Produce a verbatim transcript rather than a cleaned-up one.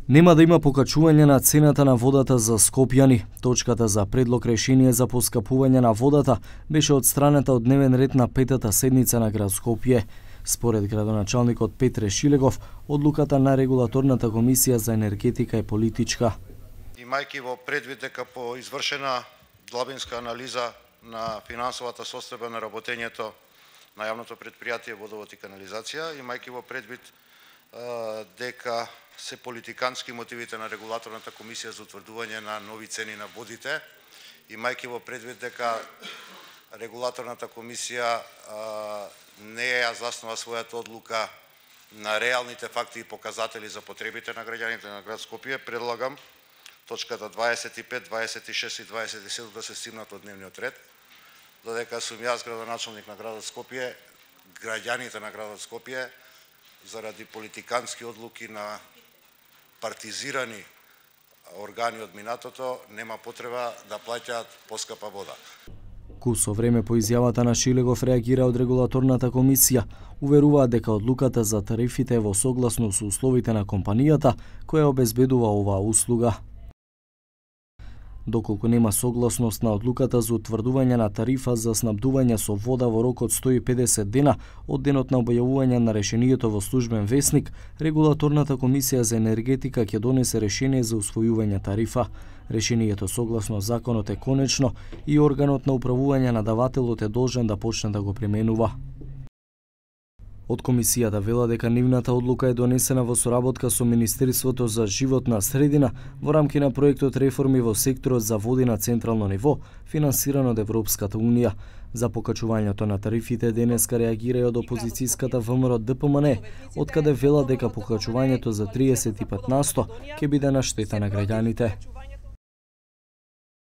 Нема да има покачување на цената на водата за скопјани. Точката за предлог решение за поскапување на водата беше отстранета од дневен ред на петата седница на град Скопје. Според градоначалникот Петре Шилегов, одлуката на регулаторната комисија за енергетика е политичка. Имајќи во предвид дека по извршена длабинска анализа на финансовата состојба на работењето на јавното претпријатие Водовод и канализација, имајќи во предвид дека се политикански мотивите на регулаторната комисија за утврдување на нови цени на водите, имајќи во предвид дека регулаторната комисија не ја заснова својата одлука на реалните факти и показатели за потребите на граѓаните на град Скопје, предлагам точката дваесет и пет, дваесет и шест и дваесет и седум да се стигнат од дневниот ред, додека сум јас градоначалник на градот Скопје, граѓаните на градот Скопје заради политикански одлуки на партизирани органи од минатото нема потреба да плаќаат поскапа вода. Кусо време по изјавата на Шилегов реагира од регулаторната комисија, уверуваат дека одлуката за тарифите е во согласно со условите на компанијата која обезбедува оваа услуга. Доколку нема согласност на одлуката за утврдување на тарифа за снабдување со вода во рок од сто и педесет дена од денот на објавување на решението во службен весник, регулаторната комисија за енергетика ќе донесе решение за усвојување тарифа. Решението согласно законот е конечно и органот на управување на давателот е должен да почне да го применува. Од комисијата вела дека нивната одлука е донесена во соработка со Министерството за животна средина во рамки на проектот реформи во секторот за води на централно ниво, финансиран од Европската унија. За покачувањето на тарифите денеска реагира и од опозицијската ВМРО Д П М Н, од каде вела дека покачувањето за триесет и пет на сто ќе биде на штета на граѓаните.